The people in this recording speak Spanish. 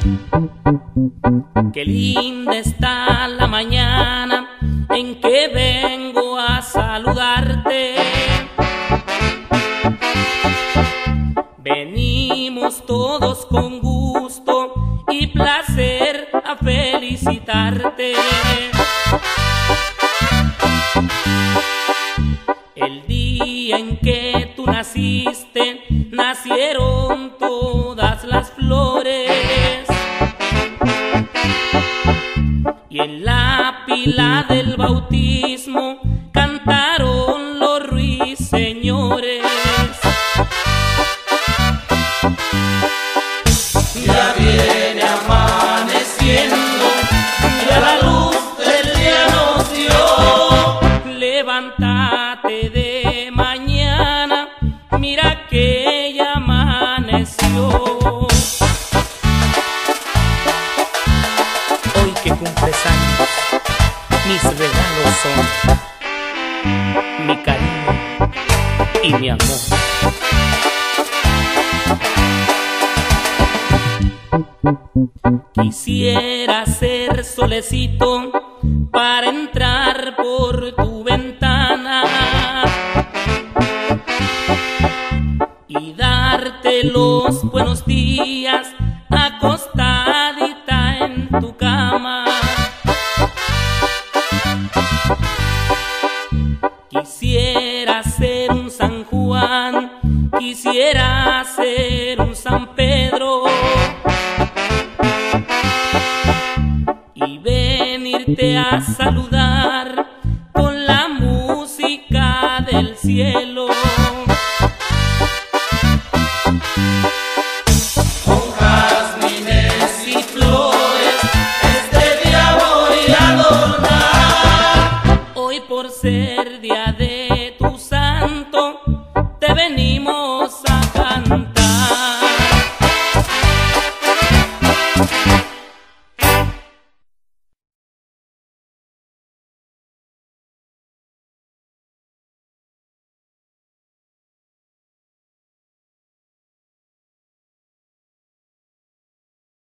Qué linda está la mañana en que vengo a saludarte. Venimos todos con gusto y placer a felicitarte. El día en que tú naciste, nacieron todas las flores. Y en la pila del bautismo cantaron los ruiseñores. Ya viene amaneciendo, ya la luz del día nos dio. Levántate de mañana, mira que ya amaneció. Hoy que cumples años, mis regalos son mi cariño y mi amor. Quisiera ser solecito para entrar por tu ventana y darte los buenos días acostadita en tu cama. Quisiera ser un San Juan, quisiera ser un San Pedro y venirte a saludar con la música del cielo. Con jazmines y flores este día voy a adornar. Hoy por ser día de tu santo te venimos